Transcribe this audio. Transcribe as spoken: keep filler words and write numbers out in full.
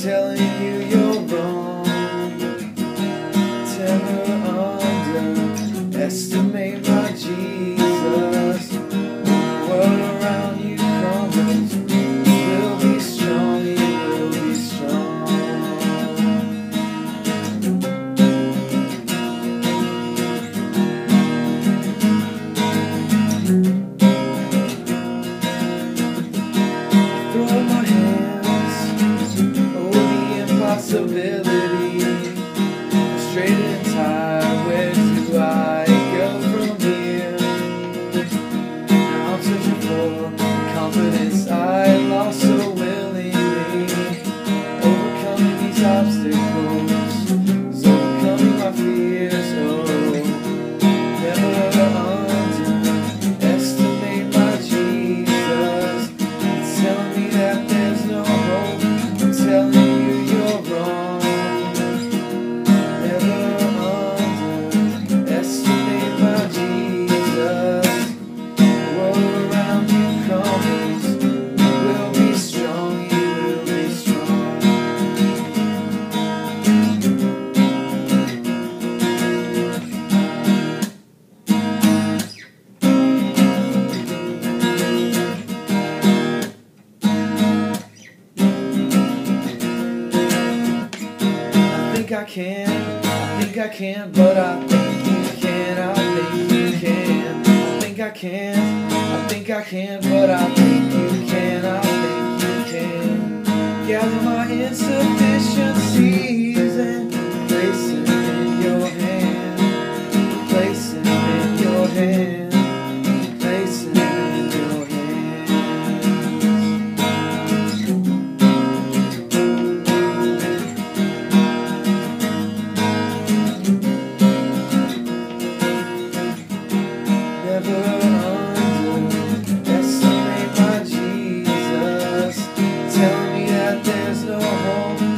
telling you you're wrong. Never underestimate my Jesus. When the world around you crumbles, you will be strong, you will be strong. Throw up my hands over the impossibility. Frustrated and tired, where do I go from here? Now I'm searching for confidence I lost so willingly. Overcoming these obstacles is overcoming my fears. Oh, never underestimate my Jesus. He's telling me that there's no hope. I'm telling you you're wrong. I can, I think I can, but I think you can, I think you can. I think I can, I think I can, but I think you can, I think you can. Gather my insufficiencies and place them in your hand. Place them in your hand. Place them in your hand. Never underestimate my Jesus. Tell me that there's no hope.